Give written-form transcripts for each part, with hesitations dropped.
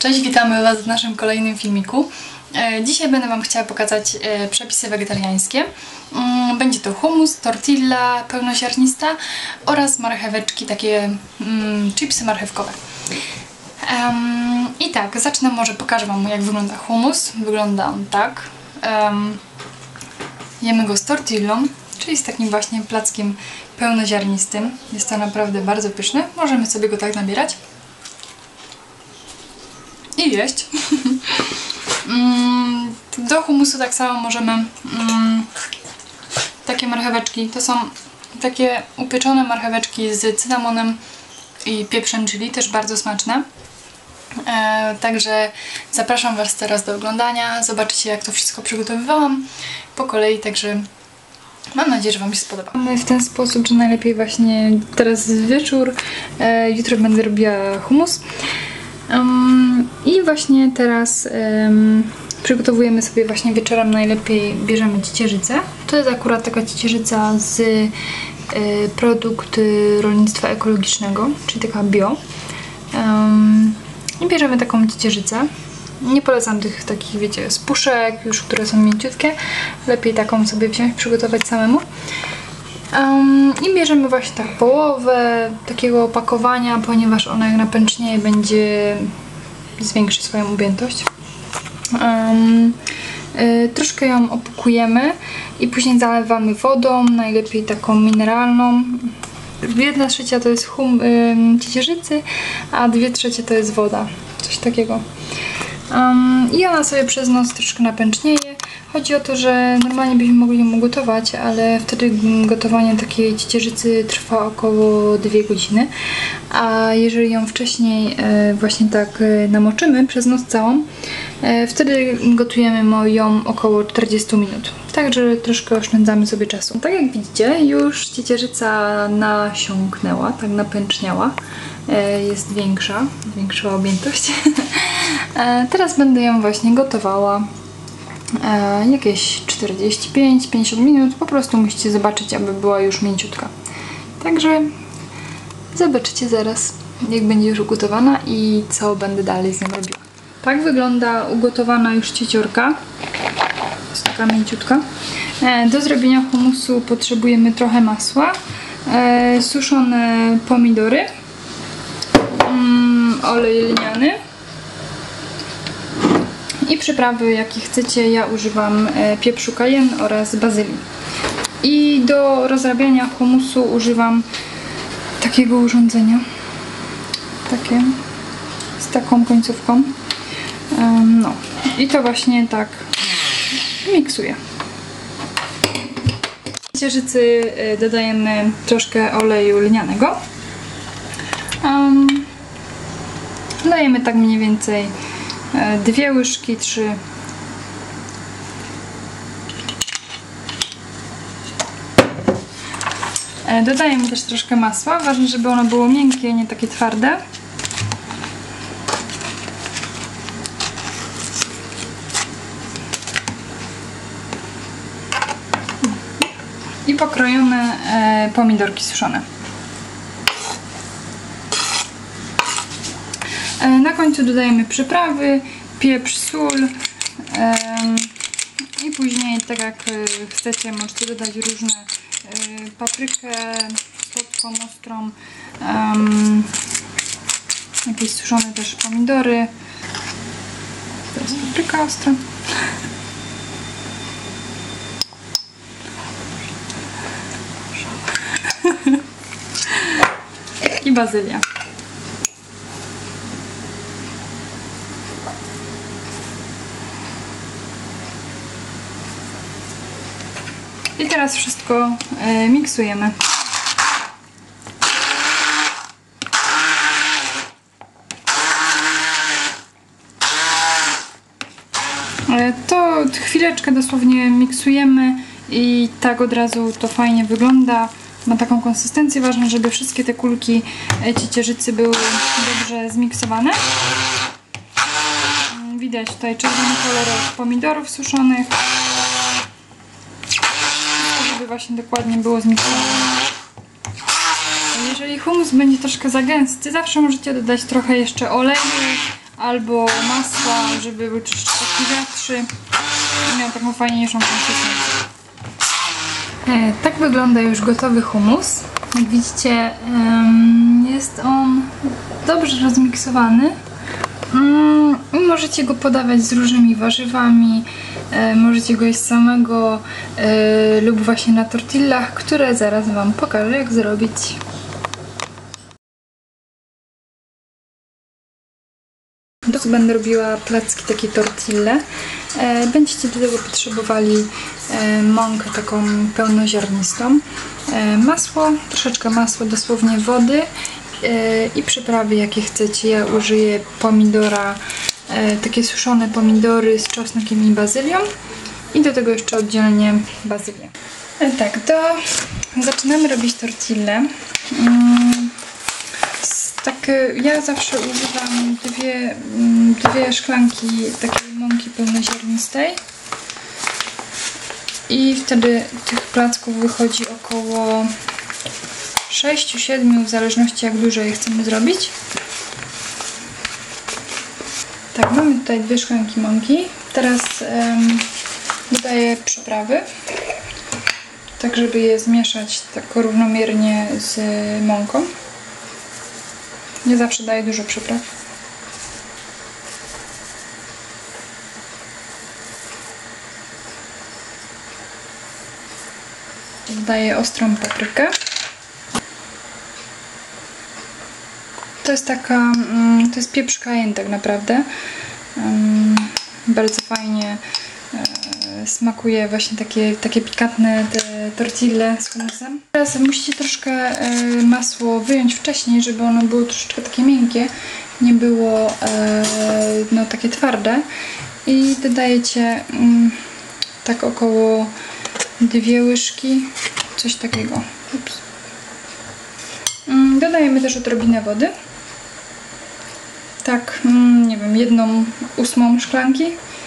Cześć, witamy Was w naszym kolejnym filmiku. Dzisiaj będę Wam chciała pokazać przepisy wegetariańskie. Będzie to hummus, tortilla pełnoziarnista oraz marcheweczki, takie chipsy marchewkowe. I tak, zacznę, może pokażę Wam, jak wygląda hummus. Wygląda on tak. Jemy go z tortillą, czyli z takim właśnie plackiem pełnoziarnistym. Jest to naprawdę bardzo pyszne. Możemy sobie go tak nabierać i jeść. Do hummusu tak samo możemy takie marcheweczki, to są takie upieczone marcheweczki z cynamonem i pieprzem chili, też bardzo smaczne. Także zapraszam Was teraz do oglądania, zobaczycie, jak to wszystko przygotowywałam po kolei, także mam nadzieję, że Wam się spodoba. Mamy w ten sposób, że najlepiej właśnie teraz jest wieczór, jutro będę robiła hummus. I właśnie teraz przygotowujemy sobie właśnie wieczorem, najlepiej bierzemy ciecierzycę. To jest akurat taka ciecierzyca z produktu rolnictwa ekologicznego, czyli taka bio. I bierzemy taką ciecierzycę. Nie polecam tych takich, wiecie, z puszek już, które są mięciutkie. Lepiej taką sobie wziąć, przygotować samemu. I bierzemy właśnie tak połowę takiego opakowania, ponieważ ona jak napęcznieje, będzie zwiększy swoją objętość. Troszkę ją opukujemy i później zalewamy wodą, najlepiej taką mineralną. 1/3 to jest ciecierzycy, a 2/3 to jest woda, coś takiego. I ona sobie przez noc troszkę napęcznieje. Chodzi o to, że normalnie byśmy mogli ją ugotować, ale wtedy gotowanie takiej ciecierzycy trwa około 2 godziny. A jeżeli ją wcześniej właśnie tak namoczymy przez noc całą, wtedy gotujemy ją około 40 minut. Także troszkę oszczędzamy sobie czasu. Tak jak widzicie, już ciecierzyca nasiąknęła, tak napęczniała. Jest większa objętość. Teraz będę ją właśnie gotowała jakieś 45-50 minut. Po prostu musicie zobaczyć, aby była już mięciutka. Także zobaczycie zaraz, jak będzie już ugotowana i co będę dalej z nią robiła. Tak wygląda ugotowana już cieciorka. Jest taka mięciutka. Do zrobienia hummusu potrzebujemy trochę masła, suszone pomidory, olej lniany i przyprawy, jakie chcecie. Ja używam pieprzu cayenne oraz bazylii. I do rozrabiania hummusu używam takiego urządzenia, takie z taką końcówką. No i to właśnie tak miksuję. W ciecierzycy dodajemy troszkę oleju lnianego. Dajemy tak mniej więcej 2 łyżki, 3. Dodajemy też troszkę masła. Ważne, żeby ono było miękkie, nie takie twarde. I pokrojone pomidorki suszone. Na końcu dodajemy przyprawy, pieprz, sól i później, tak jak chcecie, możecie dodać różne paprykę słodką, ostrą, jakieś suszone też pomidory. To jest papryka ostra. I bazylia. I teraz wszystko miksujemy. To chwileczkę dosłownie miksujemy i tak od razu to fajnie wygląda. Ma taką konsystencję. Ważne, żeby wszystkie te kulki ciecierzycy były dobrze zmiksowane. Widać tutaj czerwony kolor pomidorów suszonych. Żeby właśnie dokładnie było zmiksowane. Jeżeli hummus będzie troszkę za gęsty, zawsze możecie dodać trochę jeszcze oleju albo masła, żeby był troszeczkę taki rzadszy i miał taką fajniejszą konsystencję. Tak wygląda już gotowy hummus. Jak widzicie, jest on dobrze rozmiksowany. I możecie go podawać z różnymi warzywami, możecie go jeść samego lub właśnie na tortillach, które zaraz Wam pokażę, jak zrobić. Będę robiła placki takie tortille. Będziecie do tego potrzebowali mąkę taką pełnoziarnistą, masło, troszeczkę masła, dosłownie wody i przyprawy jakie chcecie. Ja użyję pomidora, takie suszone pomidory z czosnkiem i bazylią i do tego jeszcze oddzielnie bazylię. Tak, zaczynamy robić tortille. Tak, ja zawsze używam dwie szklanki takiej mąki pełnoziarnistej i wtedy tych placków wychodzi około 6-7, w zależności jak dużo je chcemy zrobić. Tak, mamy tutaj 2 szklanki mąki. Teraz dodaję przyprawy, tak żeby je zmieszać tak równomiernie z mąką. Nie zawsze daję dużo przypraw. Dodaję ostrą paprykę. To jest to jest pieprz cayenne tak naprawdę. Bardzo fajnie smakuje właśnie takie pikantne te tortille z hummusem. Teraz musicie troszkę masło wyjąć wcześniej, żeby ono było troszeczkę takie miękkie, nie było no, takie twarde. I dodajecie tak około 2 łyżki, coś takiego. Ups. Dodajemy też odrobinę wody. Tak, nie wiem, 1/8 szklanki.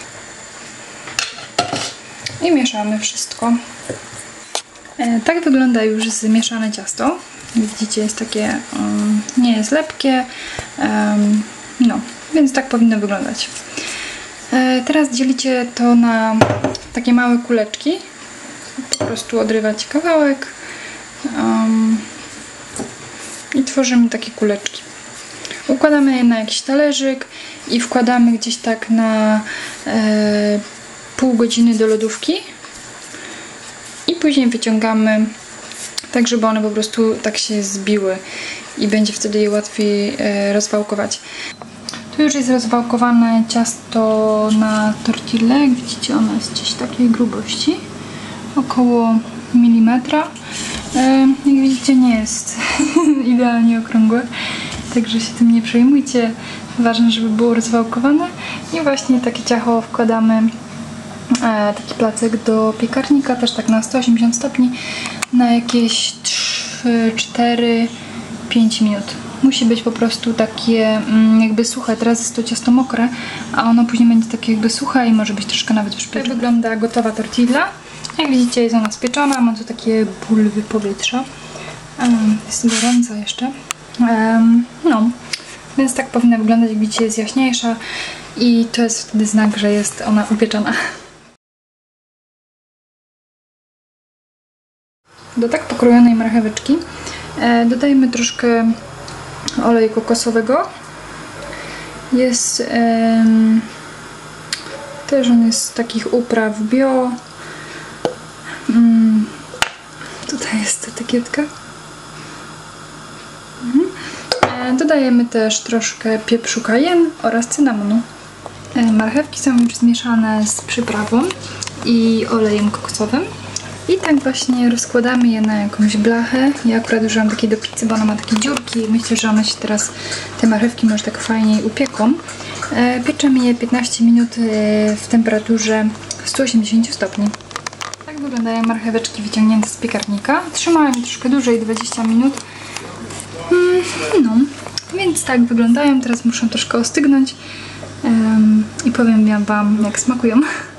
I mieszamy wszystko. Tak wygląda już zmieszane ciasto. Widzicie, jest takie, nie jest lepkie, no, więc tak powinno wyglądać. Teraz dzielicie to na takie małe kuleczki. Po prostu odrywacie kawałek i tworzymy takie kuleczki. Układamy je na jakiś talerzyk i wkładamy gdzieś tak na pół godziny do lodówki i później wyciągamy tak, żeby one po prostu tak się zbiły i będzie wtedy je łatwiej rozwałkować. Tu już jest rozwałkowane ciasto na tortillę. Jak widzicie, ono jest gdzieś takiej grubości, około milimetra. Jak widzicie, nie jest idealnie okrągłe, także się tym nie przejmujcie. Ważne, żeby było rozwałkowane. I właśnie takie ciacho wkładamy, taki placek do piekarnika, też tak na 180 stopni, na jakieś 4-5 minut. Musi być po prostu takie jakby suche. Teraz jest to ciasto mokre, a ono później będzie takie jakby suche i może być troszkę nawet przypieczone. Tak wygląda gotowa tortilla. Jak widzicie, jest ona spieczona, ma tu takie bulwy powietrza. Jest gorąca jeszcze. No, więc tak powinna wyglądać. Jak widzicie, jest jaśniejsza i to jest wtedy znak, że jest ona upieczona. Do tak pokrojonej marcheweczki dodajemy troszkę oleju kokosowego. Jest też on jest z takich upraw bio. Tutaj jest etykietka. Dodajemy też troszkę pieprzu cayenne oraz cynamonu. Marchewki są już zmieszane z przyprawą i olejem kokosowym. I tak właśnie rozkładamy je na jakąś blachę. Ja akurat użyłam takiej do pizzy, bo ona ma takie dziurki. Myślę, że one się teraz, te marchewki, może tak fajniej upieką. Pieczemy je 15 minut w temperaturze 180 stopni. Tak wyglądają marcheweczki wyciągnięte z piekarnika. Trzymają je troszkę dłużej, 20 minut. No, więc tak wyglądają. Teraz muszą troszkę ostygnąć i powiem Wam, jak smakują.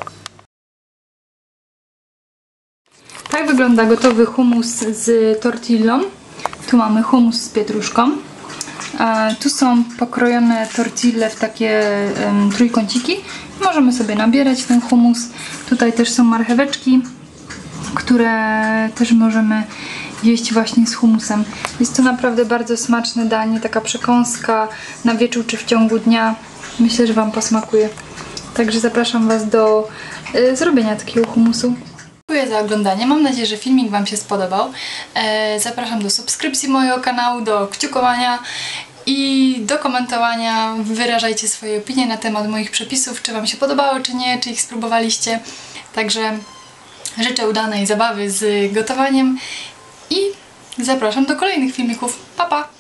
Tak wygląda gotowy hummus z tortillą. Tu mamy hummus z pietruszką. Tu są pokrojone tortille w takie trójkąciki. Możemy sobie nabierać ten hummus. Tutaj też są marcheweczki, które też możemy jeść właśnie z hummusem. Jest to naprawdę bardzo smaczne danie, taka przekąska na wieczór czy w ciągu dnia. Myślę, że Wam posmakuje. Także zapraszam Was do zrobienia takiego hummusu. Dziękuję za oglądanie. Mam nadzieję, że filmik Wam się spodobał. Zapraszam do subskrypcji mojego kanału, do kciukowania i do komentowania. Wyrażajcie swoje opinie na temat moich przepisów, czy Wam się podobało, czy nie, czy ich spróbowaliście. Także życzę udanej zabawy z gotowaniem i zapraszam do kolejnych filmików. Pa, pa!